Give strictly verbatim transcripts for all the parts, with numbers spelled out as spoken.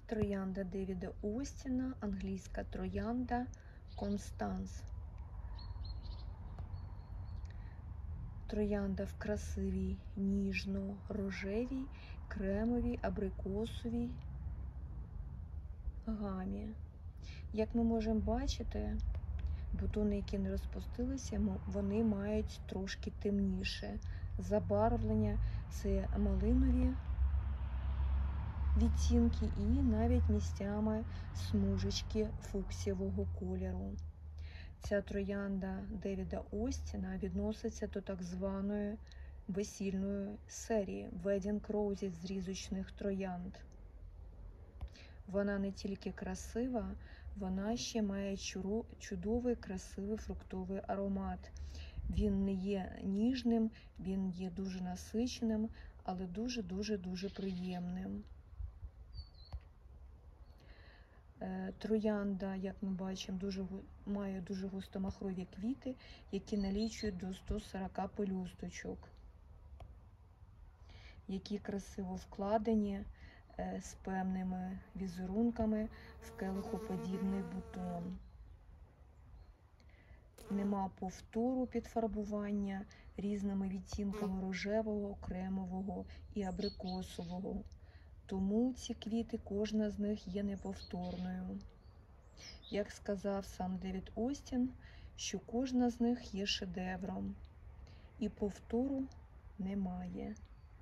Троянда Девіда Остіна, англійська троянда Констанс. Троянда в красивій, ніжно-рожевій, кремовій, абрикосовій гамі. Як ми можемо бачити, бутони, які не розпустилися, вони мають трошки темніше забарвлення. Це малинові відтінки і навіть місцями смужечки фуксієвого кольору. Ця троянда Девіда Остіна відноситься до так званої весільної серії Wedding Roses з різочних троянд. Вона не тільки красива, вона ще має чудовий, красивий фруктовий аромат. Він не є ніжним, він є дуже насиченим, але дуже-дуже-дуже приємним. Троянда, як ми бачимо, дуже, має дуже густомахрові квіти, які налічують до ста сорока пелюсточок, які красиво вкладені з певними візерунками в келихоподібний бутон. Нема повтору підфарбування різними відтінками рожевого, кремового і абрикосового. Тому ці квіти, кожна з них є неповторною. Як сказав сам Девід Остін, що кожна з них є шедевром, і повтору немає.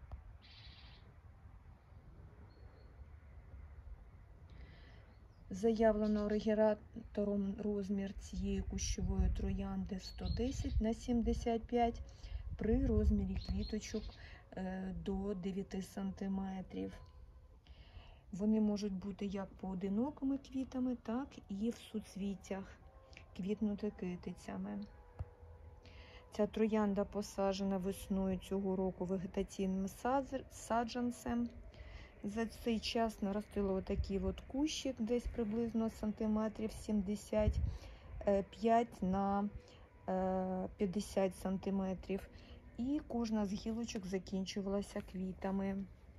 Заявлено оригінатором розмір цієї кущової троянди сто десять на сімдесят п'ять при розмірі квіточок до дев'яти сантиметрів. Вони можуть бути як поодинокими квітами, так і в суцвіттях квітнути китицями. Ця троянда посаджена весною цього року вегетаційним саджанцем. За цей час наростило отакий от кущик, десь приблизно сантиметрів сімдесят п'ять на п'ятдесят сантиметрів. І кожна з гілочок закінчувалася квітами.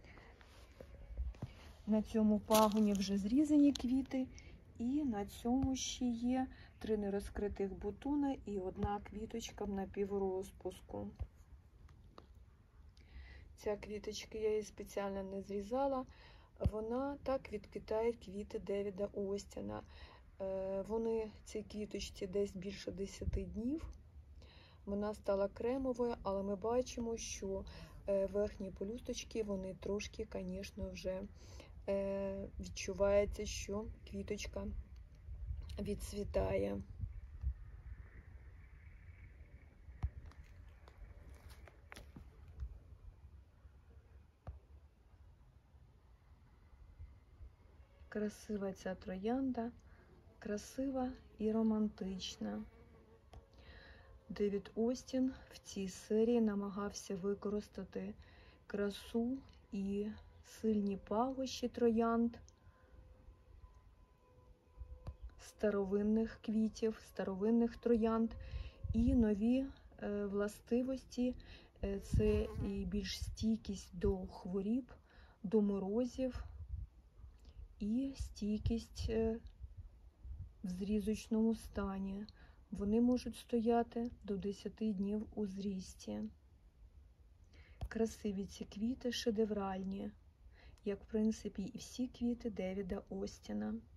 На цьому пагоні вже зрізані квіти, і на цьому ще є три нерозкритих бутона і одна квіточка в напіврозпуску. Ця квіточка, я її спеціально не зрізала, вона так відквітає квіти Девіда Остіна. Вони, цій квіточці, десь більше десяти днів. Вона стала кремовою, але ми бачимо, що верхні пелюсточки, вони трошки, звісно, вже відчувається, що квіточка відцвітає. Красива ця троянда, красива і романтична. Девід Остін в цій серії намагався використати красу і сильні пахощі троянд, старовинних квітів, старовинних троянд і нові е, властивості. Е, це і більш стійкість до хворіб, до морозів і стійкість е, в зрізочному стані. Вони можуть стояти до десяти днів у зрісті. Красиві ці квіти, шедевральні, як, в принципі, і всі квіти Девіда Остіна.